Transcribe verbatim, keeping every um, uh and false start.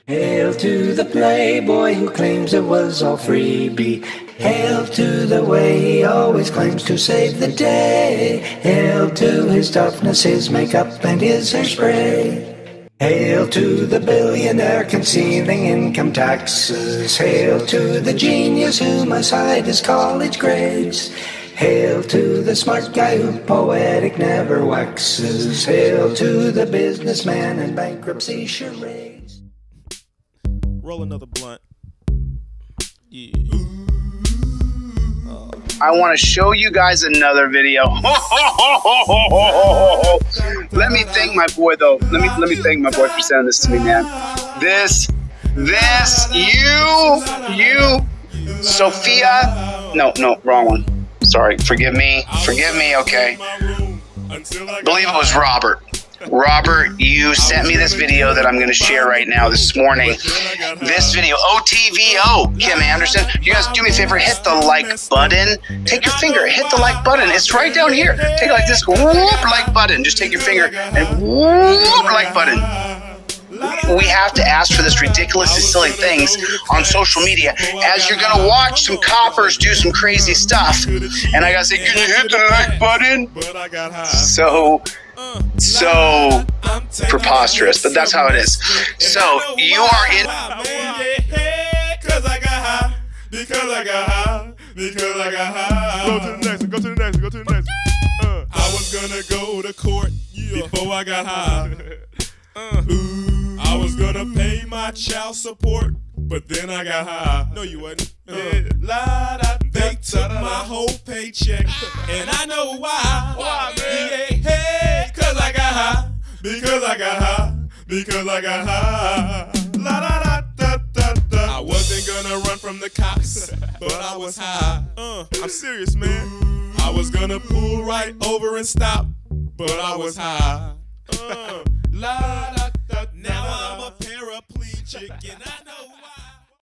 Hail to the playboy who claims it was all freebie. Hail to the way he always claims to save the day. Hail to his toughness, his makeup, and his hairspray. Hail to the billionaire concealing income taxes. Hail to the genius who must hide his college grades. Hail to the smart guy who poetic never waxes. Hail to the businessman and bankruptcy charades. Roll another blunt. Yeah. Uh, I want to show you guys another video. Let me thank my boy though. Let me let me thank my boy for sending this to me, man. This, this, you, you, Sophia. No, no, wrong one. Sorry, forgive me, forgive me. Okay. Believe it was Robert. Robert, you sent me this video that I'm going to share right now this morning. This video, O T V O, Kim Anderson. You guys do me a favor, hit the like button. Take your finger, hit the like button. It's right down here. Take it like this, whoop, like button. Just take your finger and whoop, like button. We have to ask for this ridiculously silly things on social media as you're going to watch some coppers do some crazy stuff. And I got to say, can you hit the like button? So... So preposterous, but that's how it is. So you are in. Because I got high. Because I got high. Because I got high. Go to the next one. Go to the next one. Go to the next one. Uh, I was gonna go to court before I got high. Uh, Ooh, I was gonna pay my child support, but then I got high. No, you wasn't. Uh, la, da, they took my whole paycheck, and I know why. Why, man? Yeah, hey, cause I got high. Because I got high. Because I got high. La, da, da, da, da, da. I wasn't gonna run from the cops, but I was high. Uh, I'm serious, man. I was gonna pull right over and stop, but I was high. Uh,